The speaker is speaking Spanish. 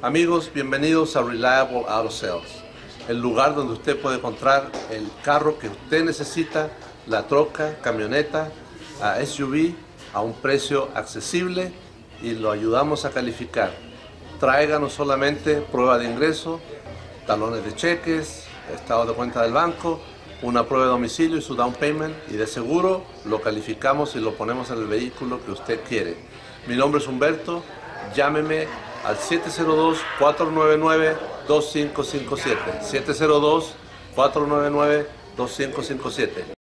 Amigos, bienvenidos a Reliable Auto Sales, el lugar donde usted puede encontrar el carro que usted necesita, la troca, camioneta, SUV, a un precio accesible y lo ayudamos a calificar. Tráiganos solamente prueba de ingreso, talones de cheques, estado de cuenta del banco, una prueba de domicilio y su down payment, y de seguro lo calificamos y lo ponemos en el vehículo que usted quiere. Mi nombre es Humberto, llámeme al 702-499-2557, 702-499-2557.